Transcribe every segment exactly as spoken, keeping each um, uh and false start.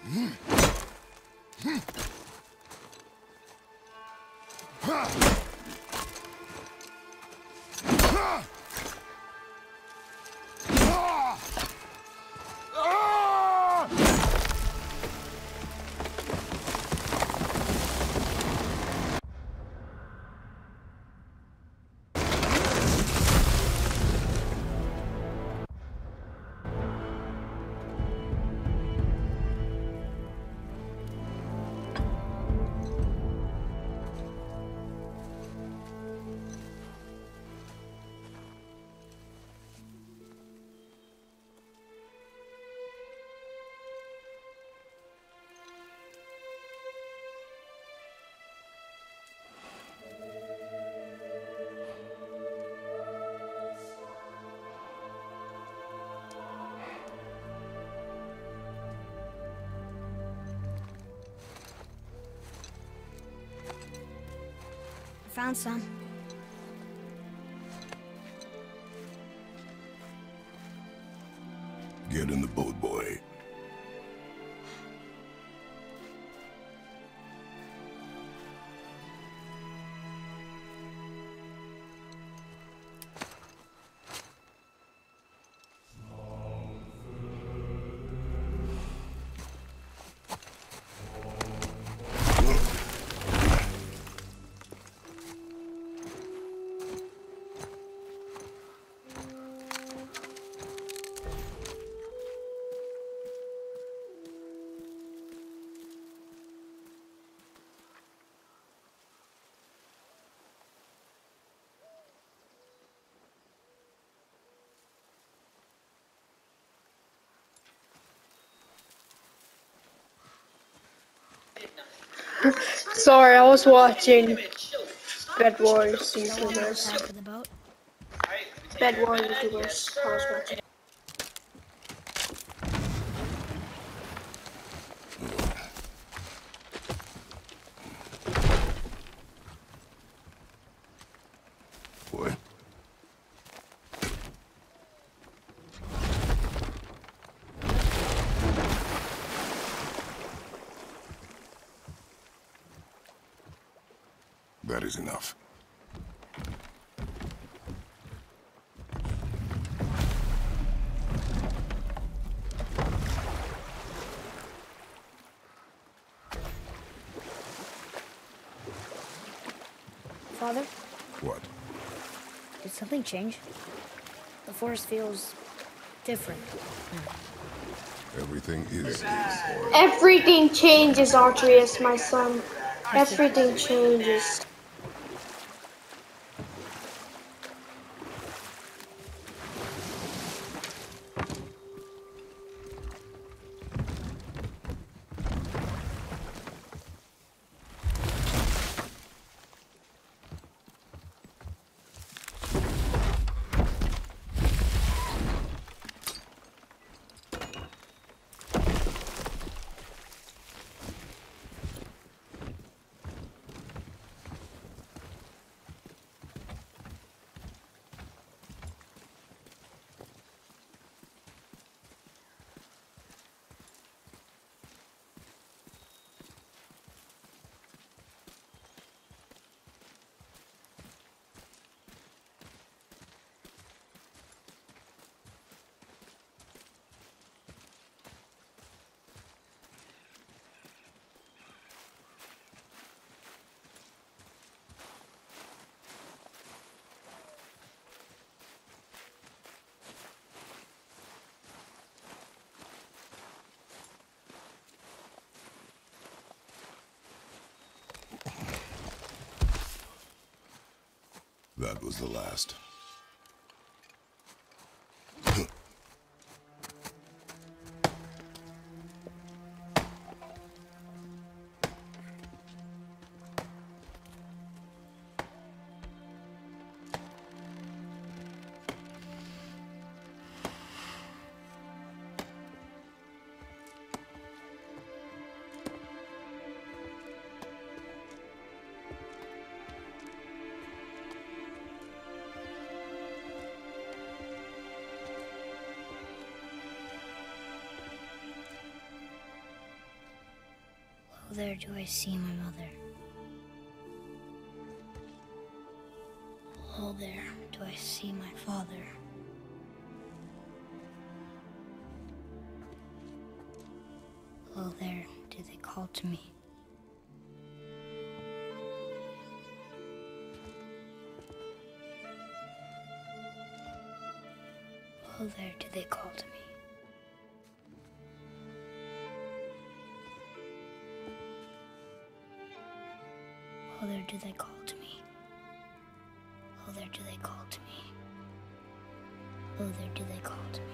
Found some. Get in the boat, boy. Sorry, I was watching Bed Wars YouTubers. Back to the boat. Bed Wars YouTubers. I was watching. Boy. That is enough. Father, What? did something change? The forest feels different. Everything is, is boy. Everything changes, Artorias, my son. Everything changes. That was the last. Oh, there do I see my mother. Oh, there do I see my father. Oh, there do they call to me. Oh, there do they call to me. Oh, there do they call to me. Oh, there do they call to me. Oh, there do they call to me.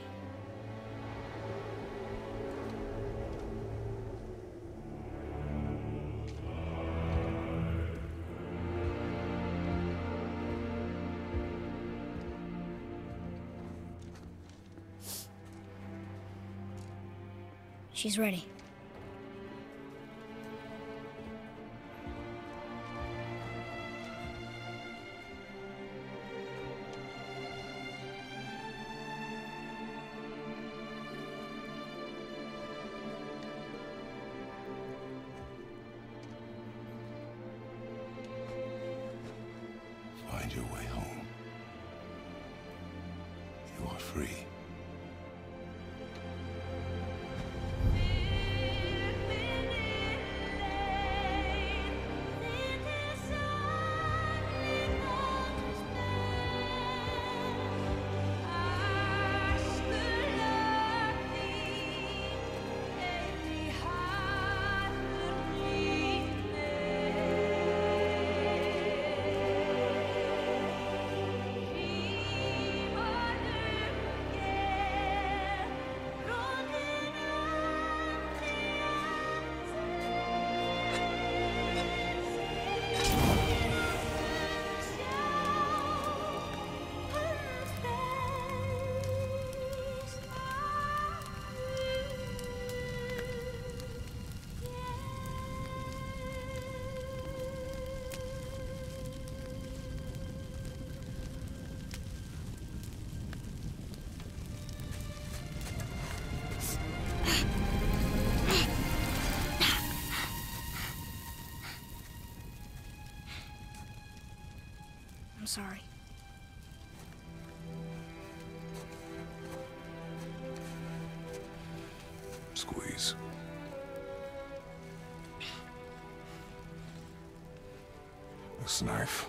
She's ready. Find your way home. You are free. I'm sorry. Squeeze. This knife.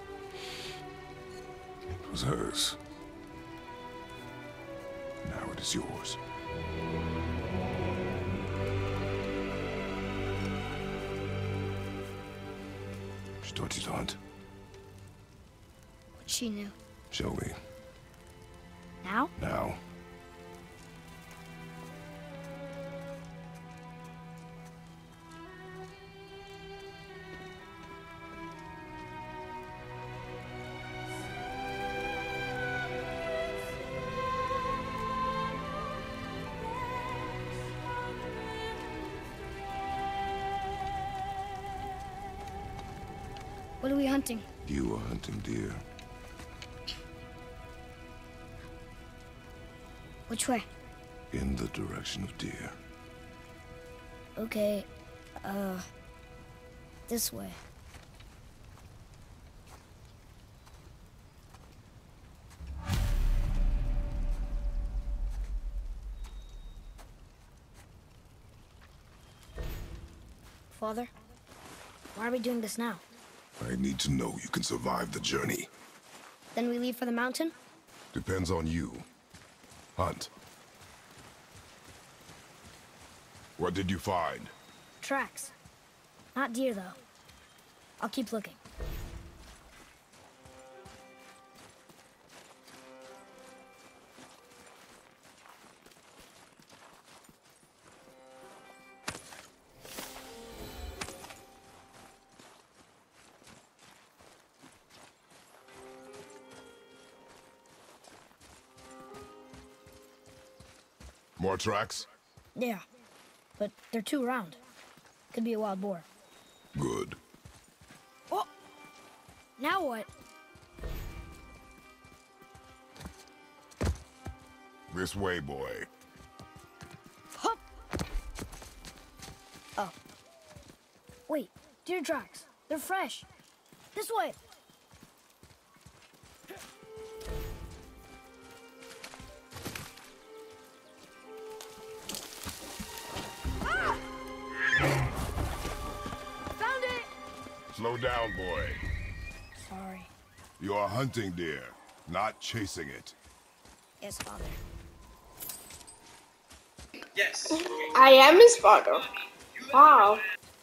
It was hers. Now it is yours. She taught you to hunt. She knew. Show me. Now? Now. What are we hunting? You are hunting deer. Which way? In the direction of deer. Okay, uh, this way. Father, why are we doing this now? I need to know you can survive the journey. Then we leave for the mountain? Depends on you. Hunt. What did you find? Tracks. Not deer, though. I'll keep looking. More tracks? Yeah, but they're too round. Could be a wild boar. Good. Oh! Now what? This way, boy. Hup! Oh. Wait, deer tracks. They're fresh. This way. Ah! Found it! Slow down, boy. Sorry. You are hunting deer, not chasing it. Yes, Father. Yes. I am his father. Wow.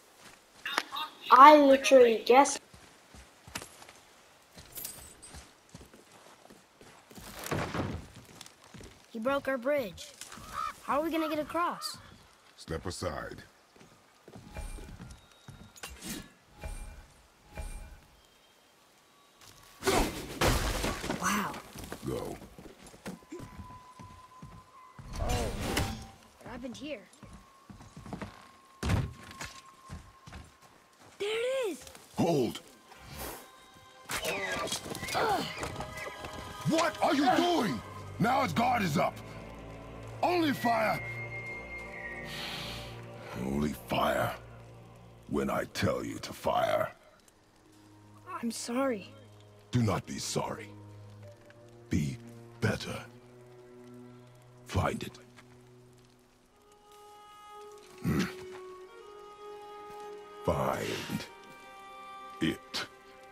I literally guessed. He broke our bridge. How are we gonna get across? Step aside. Wow. Go. Oh. What happened here? There it is! Hold! What are you doing? Now his guard is up. Only fire. Only fire. When I tell you to fire. I'm sorry. Do not be sorry. Be better. Find it. Hmm. Find it.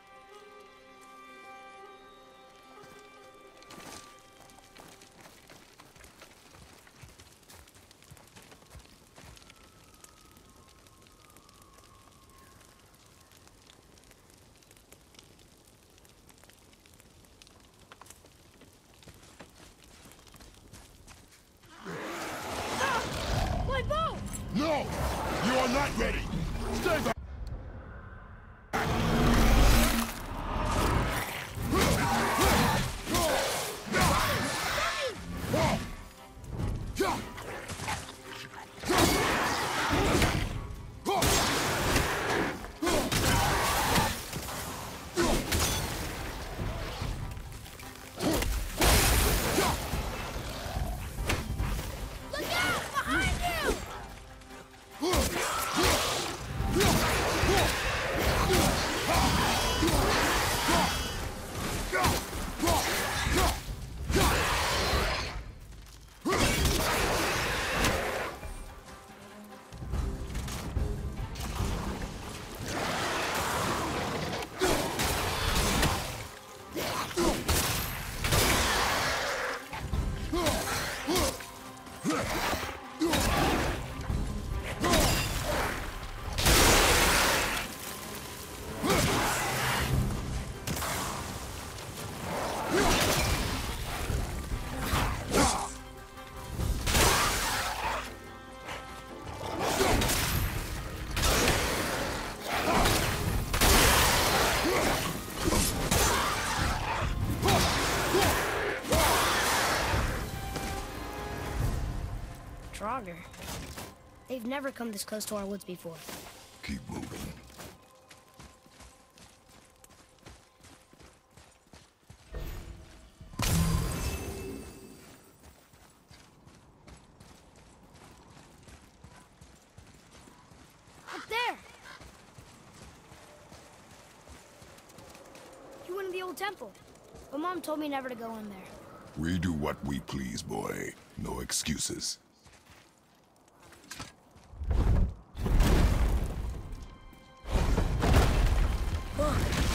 My bow! No! You are not ready! Stay back! Look out! Behind you! Draugr. They've never come this close to our woods before. Keep moving. Up there! You went in the old temple. But Mom told me never to go in there. We do what we please, boy. No excuses. Look.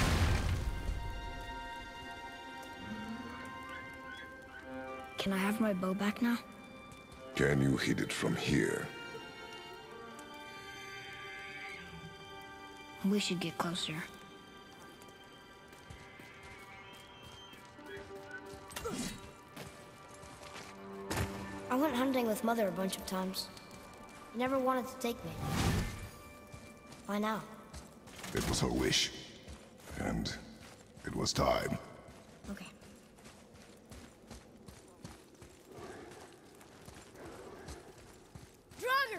Can I have my bow back now? Can you hit it from here? We should get closer. I went hunting with Mother a bunch of times. She never wanted to take me. Why now? It was her wish. And it was time. Okay. Draugr!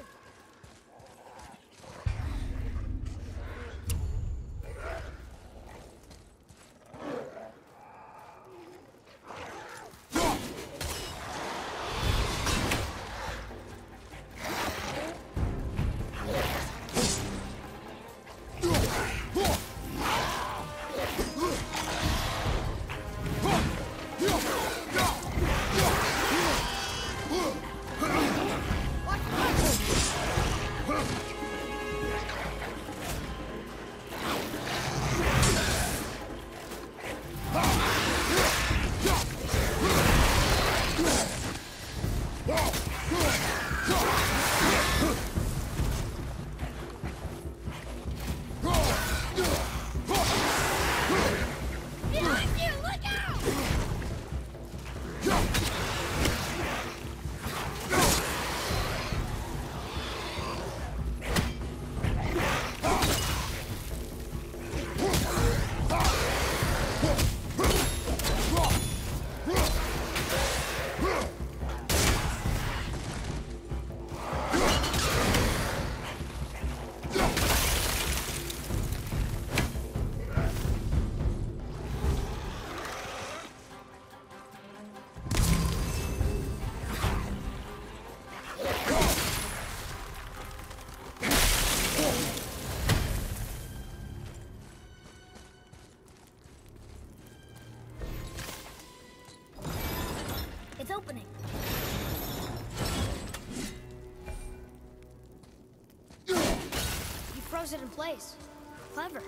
froze it in place. Clever.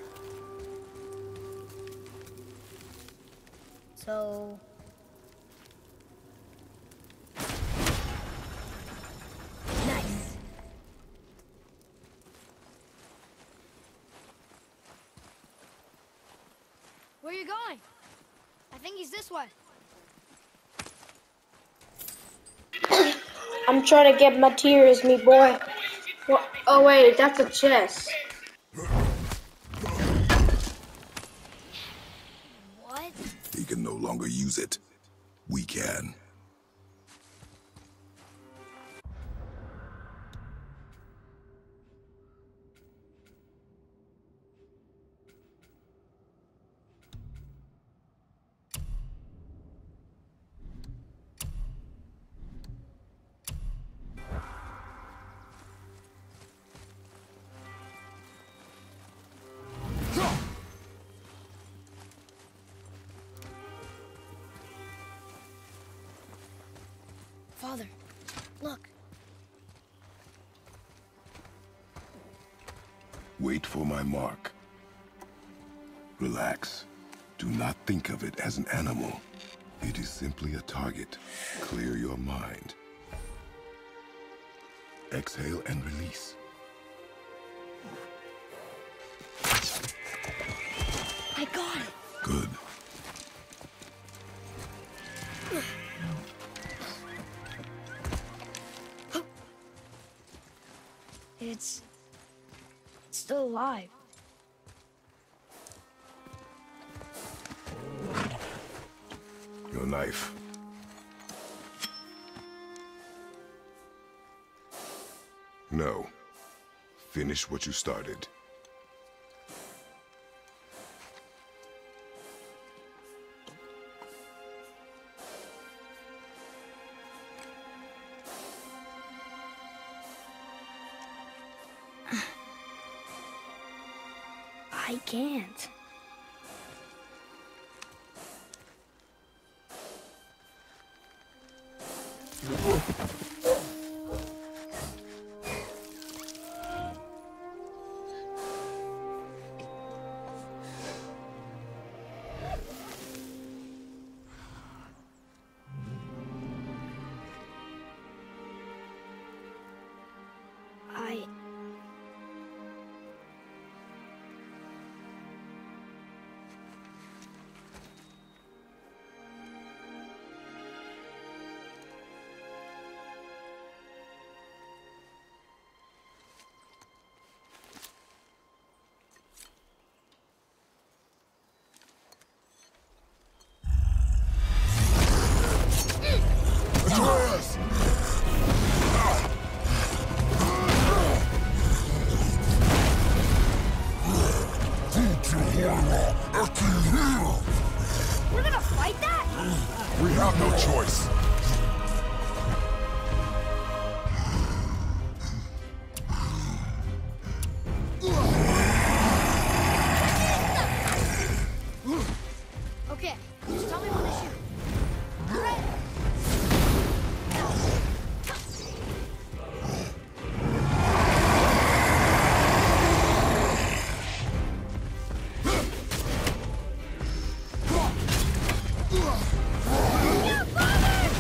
So... Nice. Where are you going? I think he's this way. I'm trying to get my tears, me boy. What? Oh wait, that's a chest. What? He can no longer use it. We can. Father, look. Wait for my mark. Relax. Do not think of it as an animal. It is simply a target. Clear your mind. Exhale and release. I got it. Good. It's... it's still alive. Your knife. No. Finish what you started. I can't. I... Atreus! We're gonna fight that? We have no choice. Okay, just tell me when to shoot. Right. Yeah, father!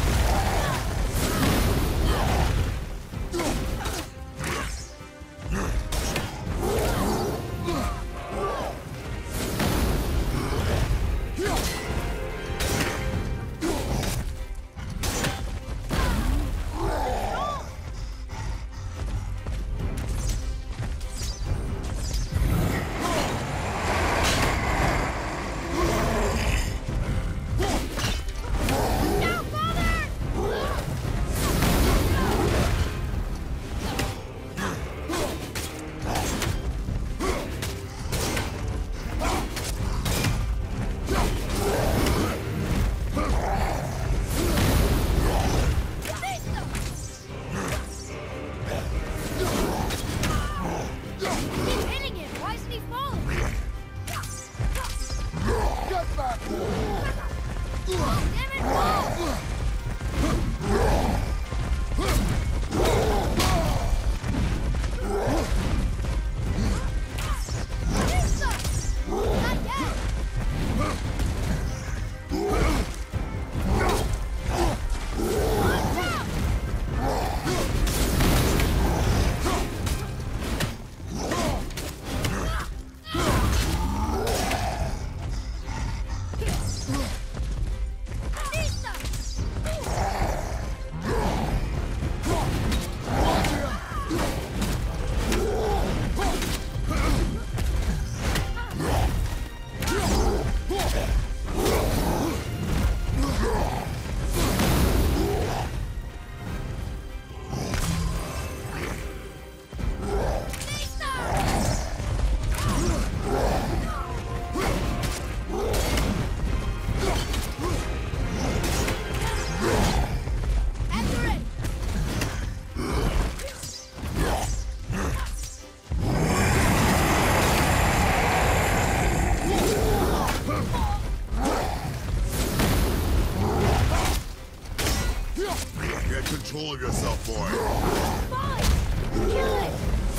yourself, boy. Fine! Kill it!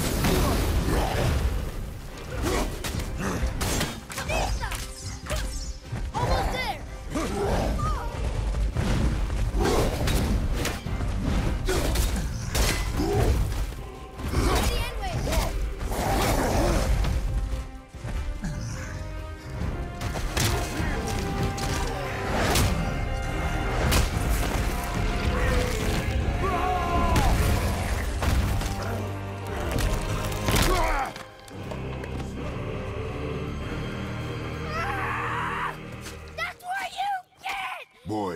Almost there! The end way! That's where you get! Boy,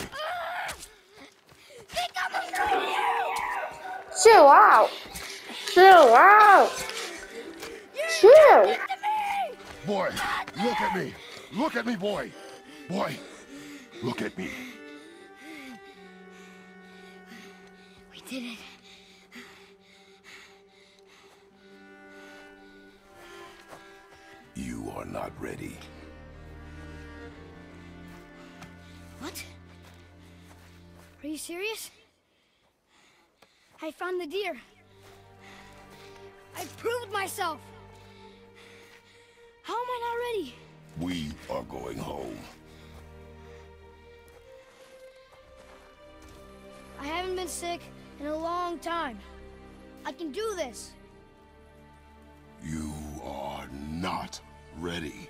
Think I'm afraid of you! Chill out. Chill out. Chill. To me! boy, look at me. Look at me, boy. Boy, look at me. We did it. You are not ready. What? Are you serious? I found the deer. I proved myself. How am I not ready? We are going home. I haven't been sick in a long time. I can do this. You are not ready.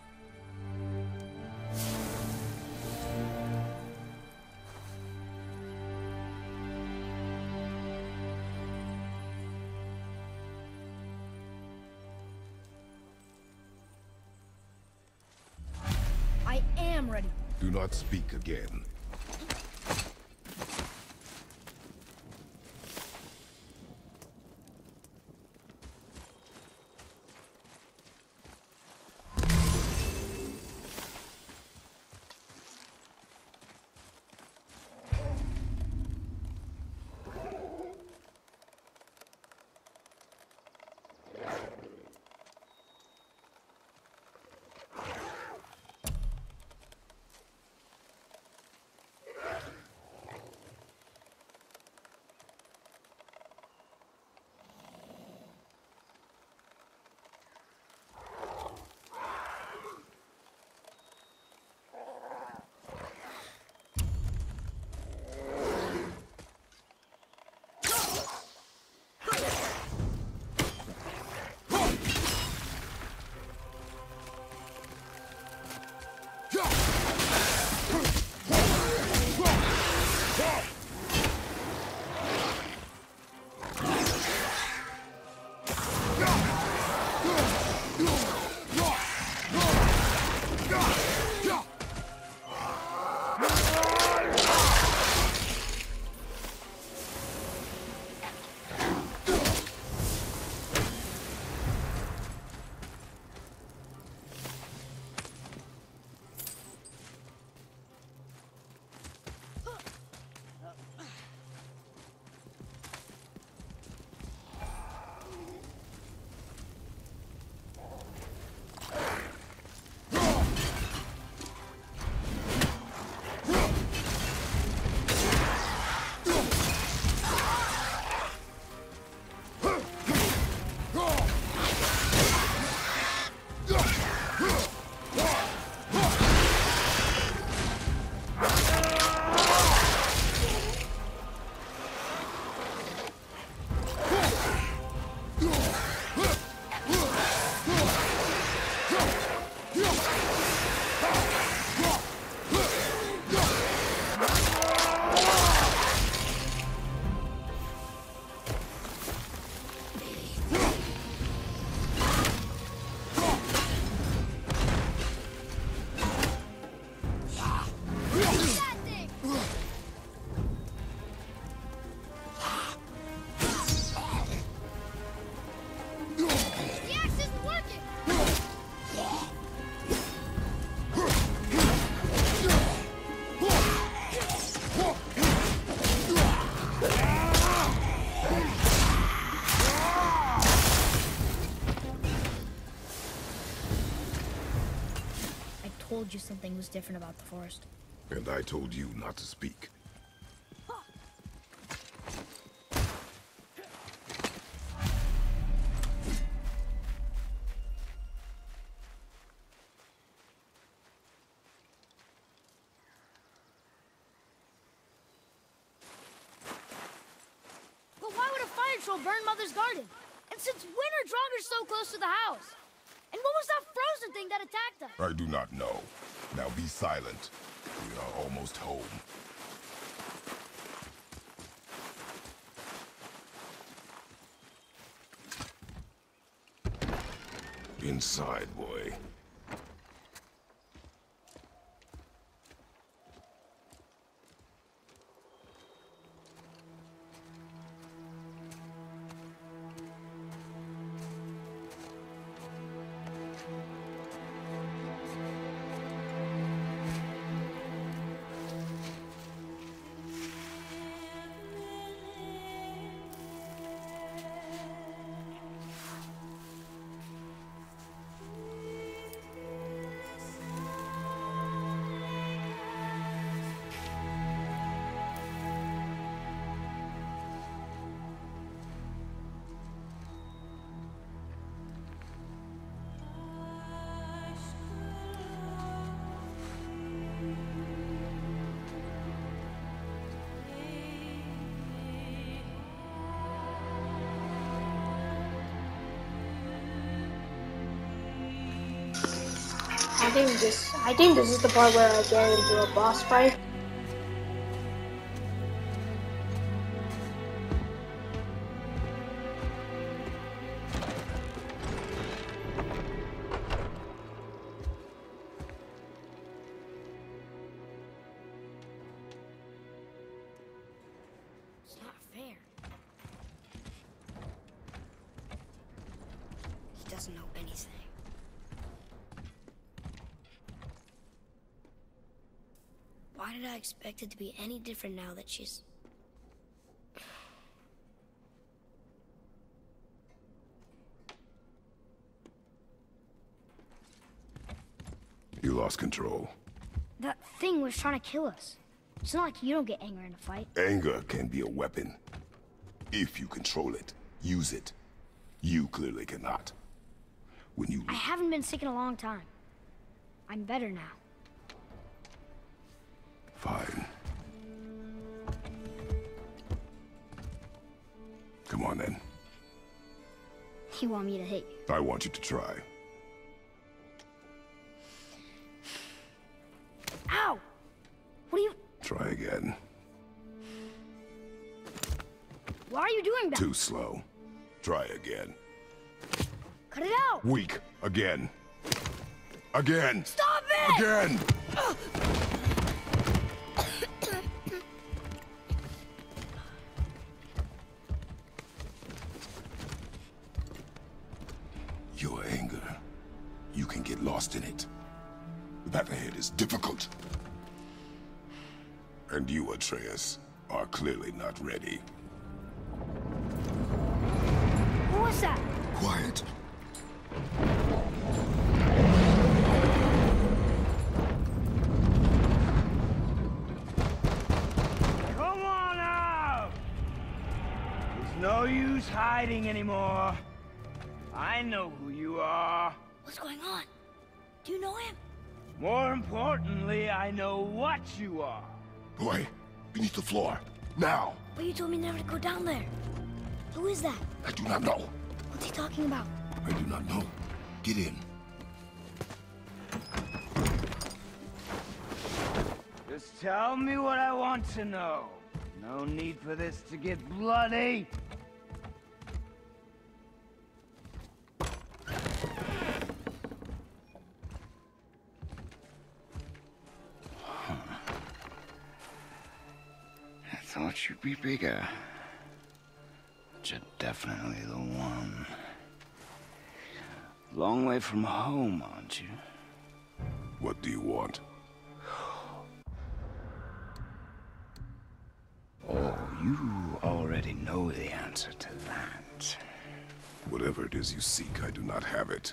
I am ready. Do not speak again. told you something was different about the forest. And I told you not to speak. people burned Mother's garden. And since when are Draugrs so close to the house? And what was that frozen thing that attacked us? I do not know. Now be silent. We are almost home. Inside, boy. I think this I think this is the part where I get into a boss fight. It's not fair. He doesn't know anything. Why did I expect it to be any different now that she's... You lost control. That thing was trying to kill us. It's not like you don't get angry in a fight. Anger can be a weapon. If you control it, use it. You clearly cannot. When you... I haven't been sick in a long time. I'm better now. Fine. Come on, then. You want me to hit you? I want you to try. Ow! What are you... Try again. Why are you doing that? Too slow. Try again. Cut it out! Weak. Again. Again. Stop it! Again! Your anger, you can get lost in it. The path ahead is difficult. And you, Atreus, are clearly not ready. What was that? Quiet. Come on out! There's no use hiding anymore. I know who you are. What's going on? Do you know him? More importantly, I know what you are. Boy, beneath the floor. Now! But you told me never to go down there. Who is that? I do not know. What's he talking about? I do not know. Get in. Just tell me what I want to know. No need for this to get bloody. I thought you'd be bigger. But you're definitely the one. Long way from home, aren't you? What do you want? Oh, you already know the answer to that. Whatever it is you seek, I do not have it.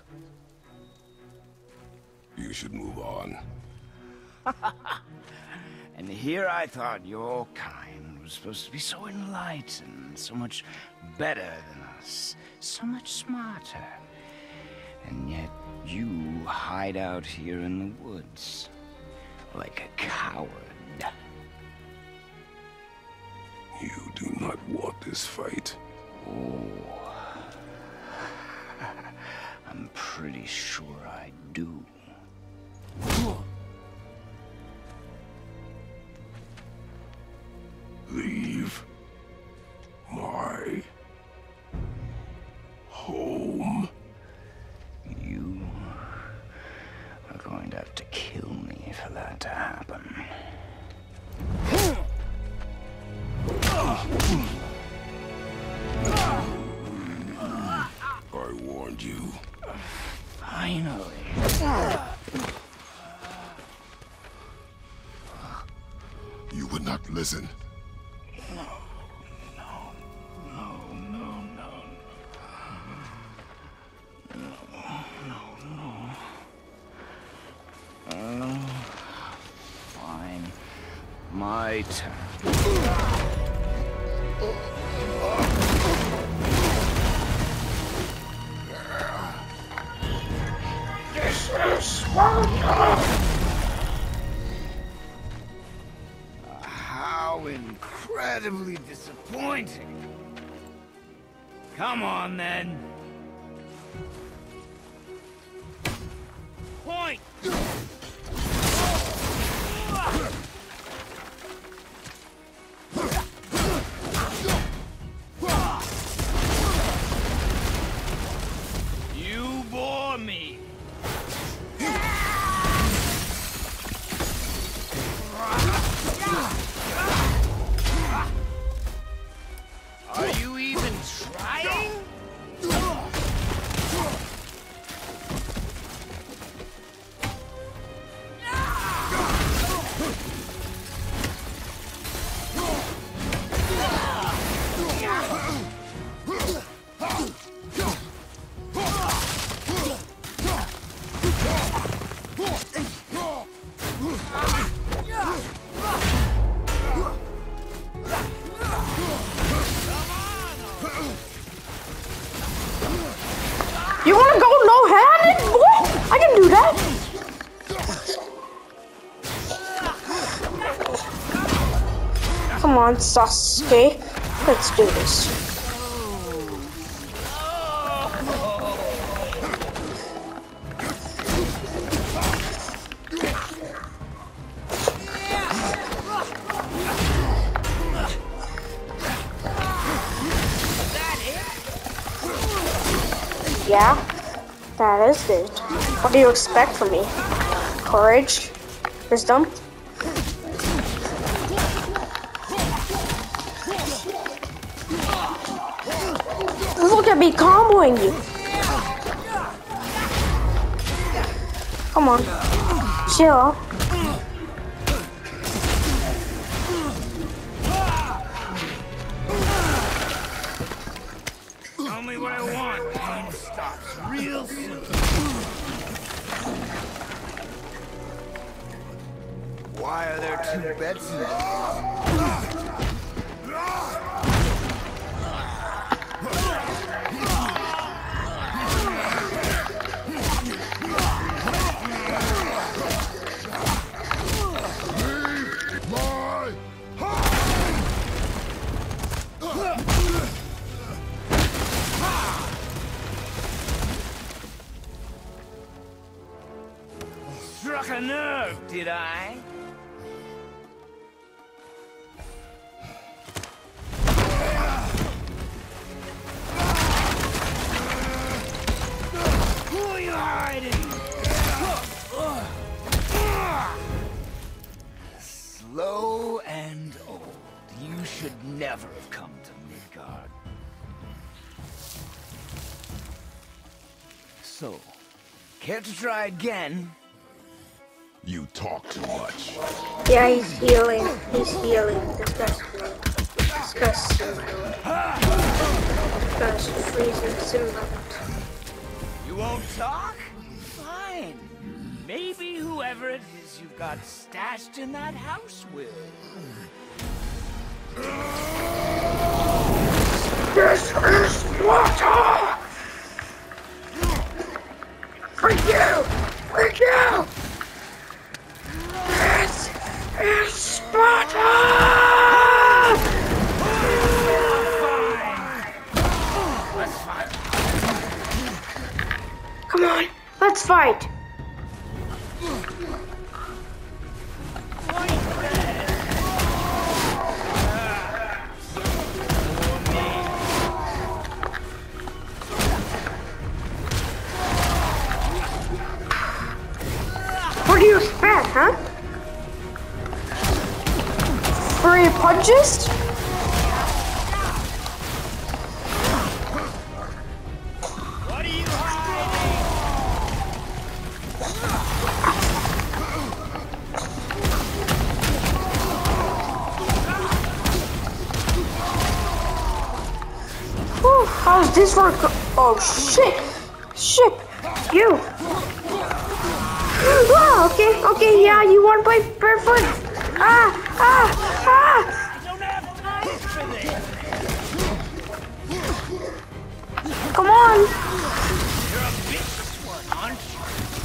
You should move on. And here I thought your kind was supposed to be so enlightened, so much better than us, so much smarter. And yet you hide out here in the woods, like a coward. You do not want this fight. Oh. I'm pretty sure I do. Leave my home. You are going to have to kill me for that to happen. I warned you. Finally. You would not listen. No, no, no, no, no. No, no, no. Uh, fine. My turn. This is Sparta! How incredibly disappointing. Come on, then. Point! You bore me. Are you even trying? You wanna go no-handed, boy? I can do that. Come on, Sasuke. Let's do this. Yeah, that is it. What do you expect from me? Courage? Wisdom? Look at me comboing you. Come on. Chill. Tell me what I want. Pain stops real soon. Why are there two beds in this? Struck a nerve, did I? Who are you hiding? Slow and old. You should never have come to Midgard. So, care to try again? You talk too much. Yeah, he's healing. He's healing. Disgusting. Disgusting. Disgusting. Freezing Simba. You won't talk? Fine. Maybe whoever it is you've got stashed in that house will. This is Sparta! For you! For you! This is Sparta! Fine. Come on, let's fight. What do you expect, huh? Three punches? What are you hiding? Whew, how's this work? Oh shit! Shit! You! Oh, okay, okay, yeah, you want to play barefoot? Ah, ah, ah! I don't have time for this. Come on! You're a vicious one, aren't you?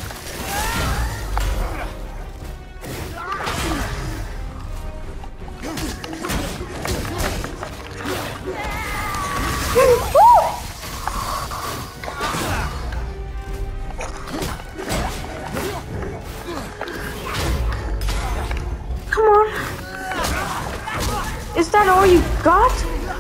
Come on. Is that all you got?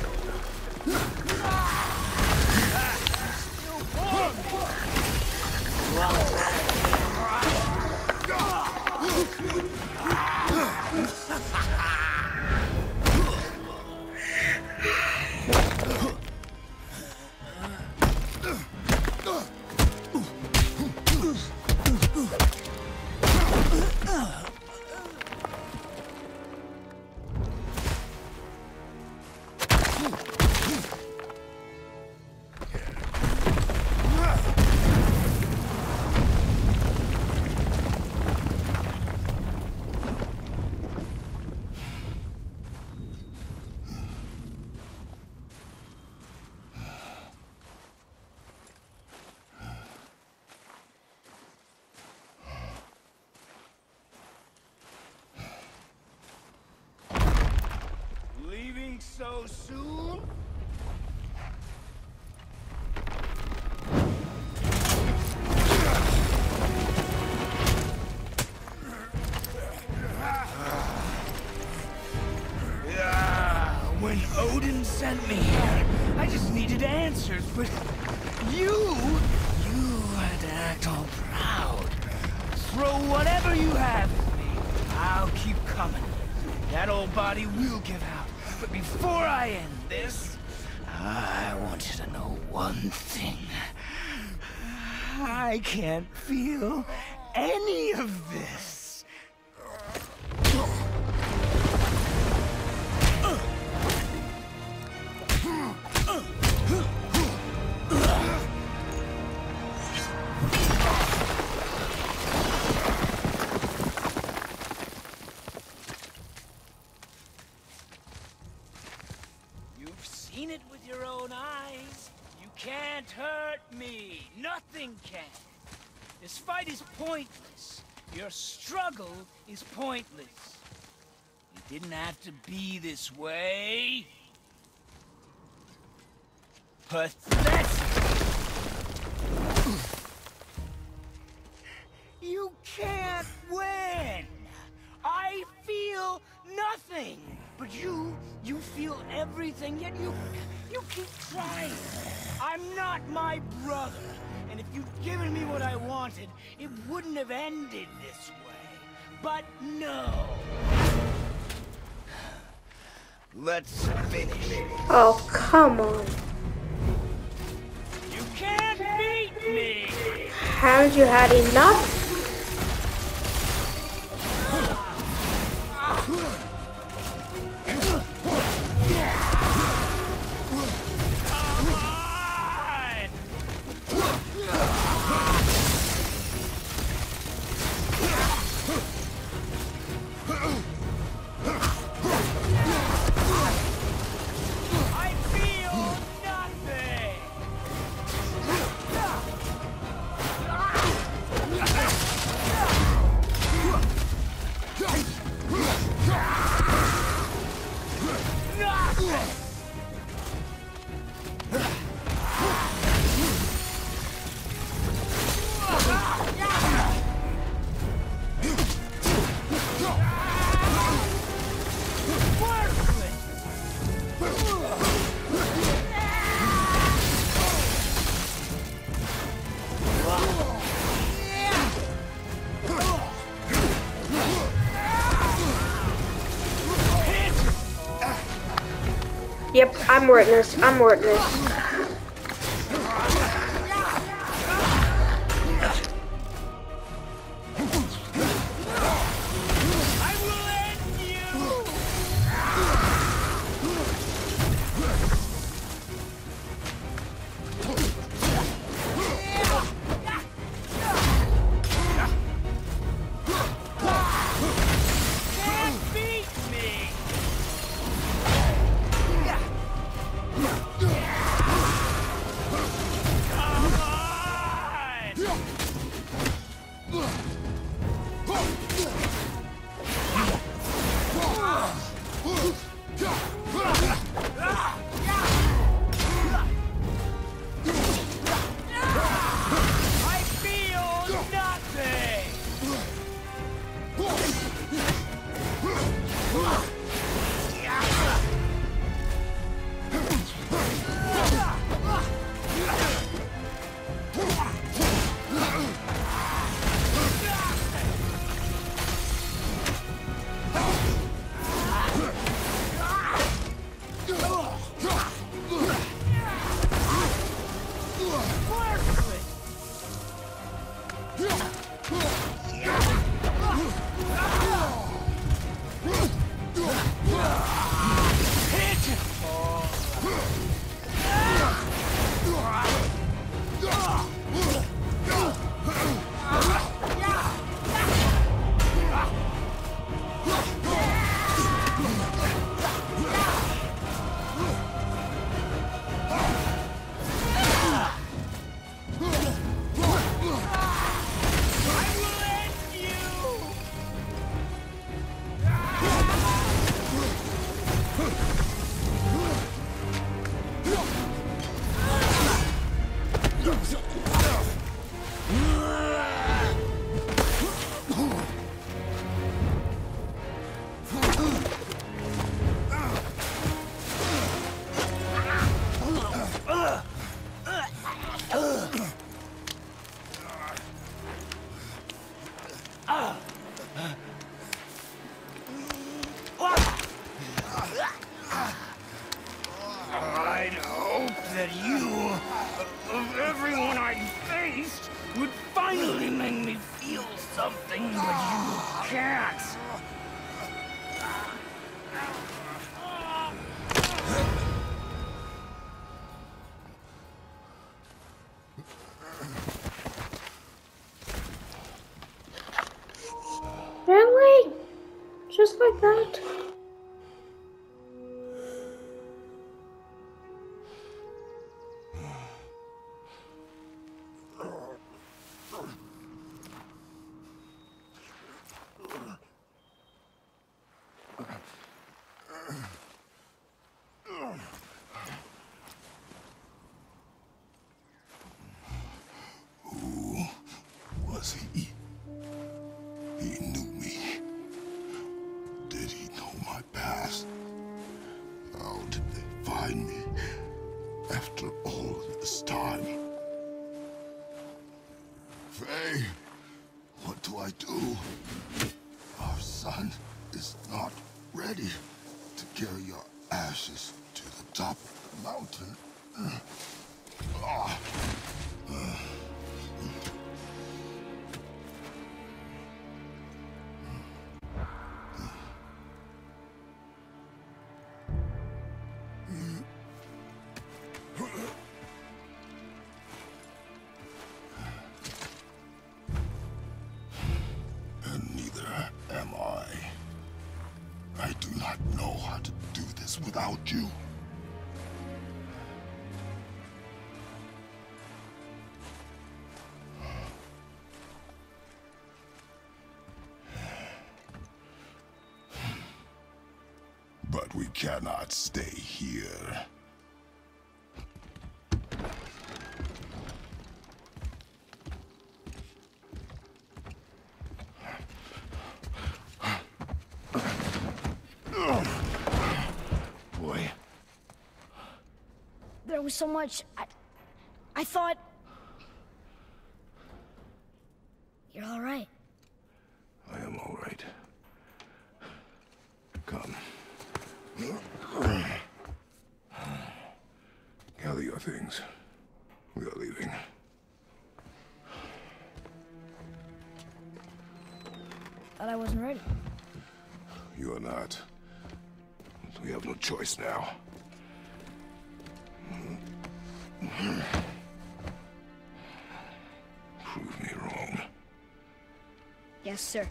Leaving so soon? Yeah, when Odin sent me here, I just needed answers, but you, you had to act all proud. Throw whatever you have at me. I'll keep coming. That old body will give out. But before I end this, I want you to know one thing. I can't feel any of this. You've seen it with your own eyes. You can't hurt me. Nothing can. This fight is pointless. Your struggle is pointless. You didn't have to be this way. Pathetic. You can't win. I feel nothing. But you, you feel everything, yet you, you keep trying. I'm not my brother. And if you'd given me what I wanted, it wouldn't have ended this way. But no. Let's finish. Oh, come on. You can't beat me. Haven't you had enough? I feel nothing. Yep, I'm witness. I'm witness. I'd hope that you, of everyone I faced, would finally make me feel something, but you can't. Really? Just like that? Was he? He knew me. Did he know my past? How did they find me after all this time? Faye, what do I do? Our son is not ready to carry your ashes to the top of the mountain. Ah. And neither am I. I do not know how to do this without you. But we cannot stay here. Boy. There was so much. I, I thought. You're all right. I am all right. Come. Thought I wasn't ready. You are not. We have no choice now. Prove me wrong. Yes, sir.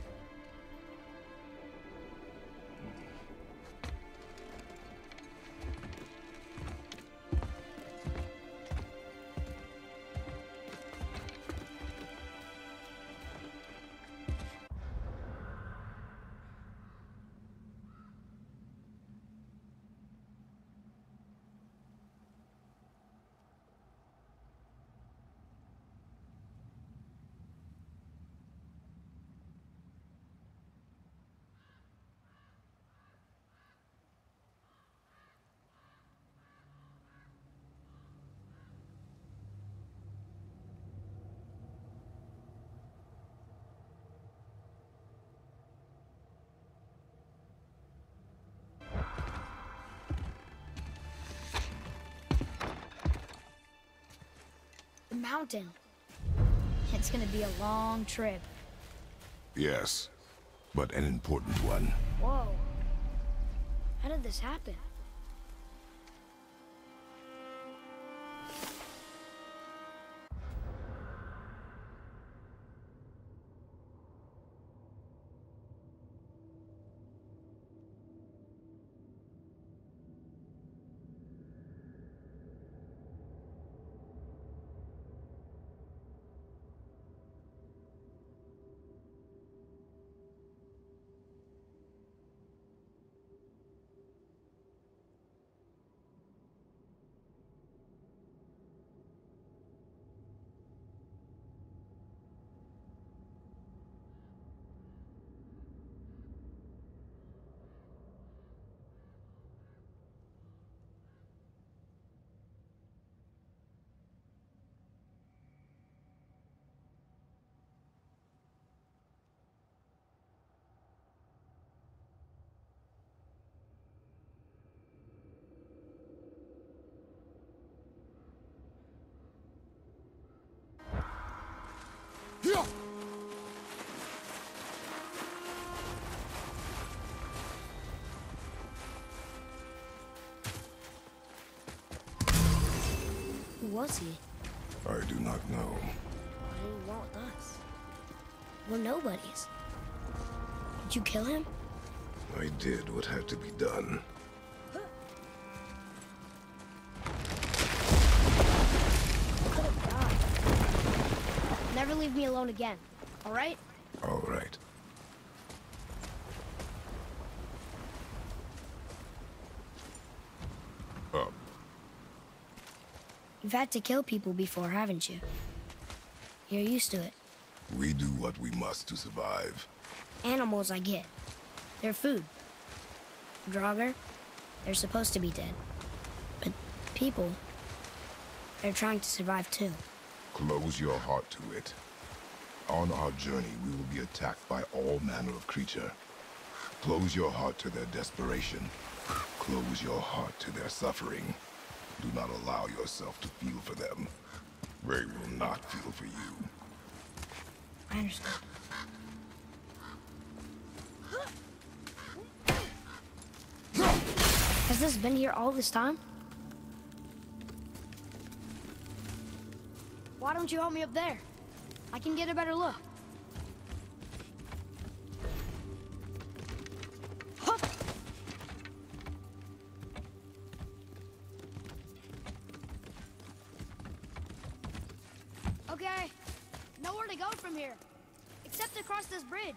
The mountain. It's gonna be a long trip. Yes, but an important one. Whoa. How did this happen? Here! Who was he? I do not know. What did he want with us? We're nobodies. Did you kill him? I did what had to be done. Could have died. Never leave me alone again, all right? All right. Up. You've had to kill people before, haven't you? You're used to it. We do what we must to survive. Animals, I get. They're food. Draugr, they're supposed to be dead. But people, they're trying to survive too. Close your heart to it. On our journey, we will be attacked by all manner of creature. Close your heart to their desperation. Close your heart to their suffering. Do not allow yourself to feel for them. They will not feel for you. I understand. Has this been here all this time? Why don't you help me up there? I can get a better look. Hup! Okay, nowhere to go from here, except across this bridge.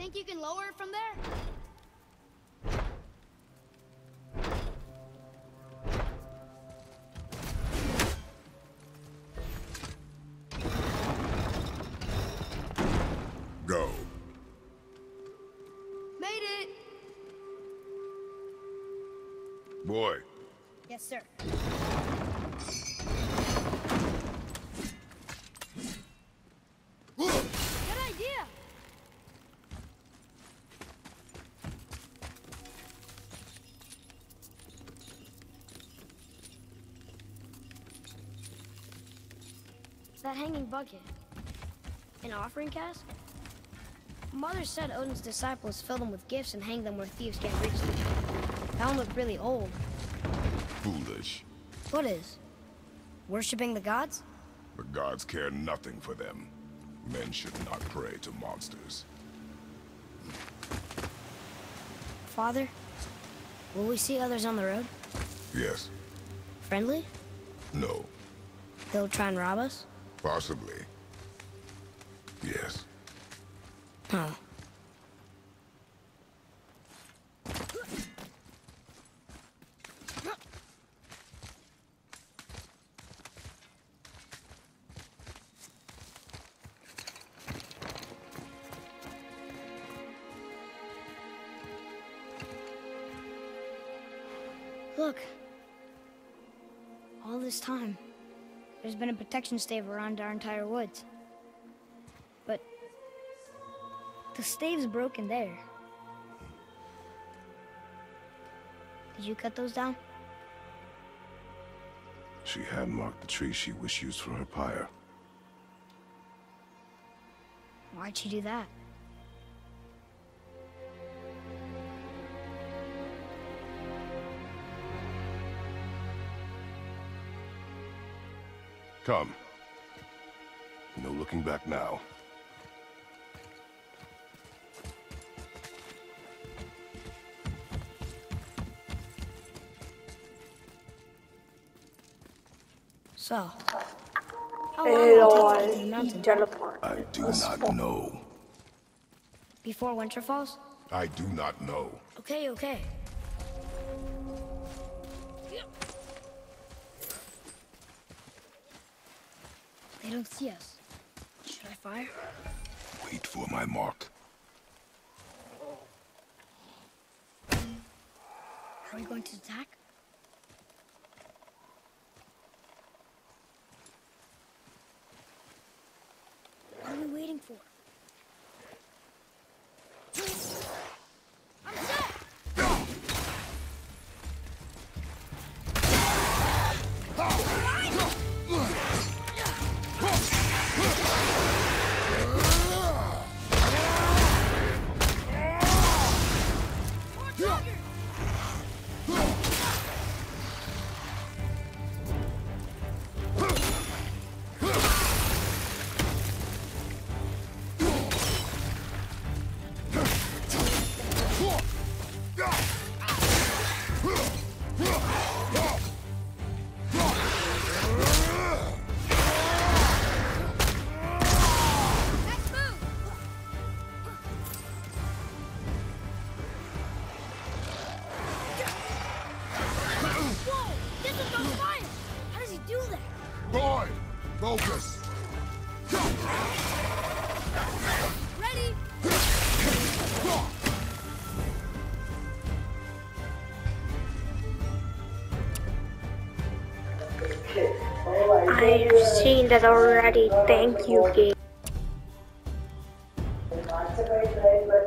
think you can lower it from there? Go. Made it! Boy. Yes, sir. Good idea! That hanging bucket. An offering cask? Mother said Odin's disciples fill them with gifts and hang them where thieves can't reach them. That one looked really old. Foolish. What is? Worshipping the gods? The gods care nothing for them. Men should not pray to monsters. Father, will we see others on the road? Yes. Friendly? No. They'll try and rob us? Possibly. Yes. Oh. Look. All this time, there's been a protection stave around our entire woods. But the stave's broken there. Did you cut those down? She had marked the tree she wished used for her pyre. Why'd she do that? Come. No looking back now. So, how long will it take to get to the Eloy, mountain? teleport. I do not know. Before winter falls? I do not know. Okay, okay. They don't see us. Should I fire? Wait for my mark. Are we going to attack? What are we waiting for? I'm set! Boy, focus. Ready? I've seen that already. Thank you, game.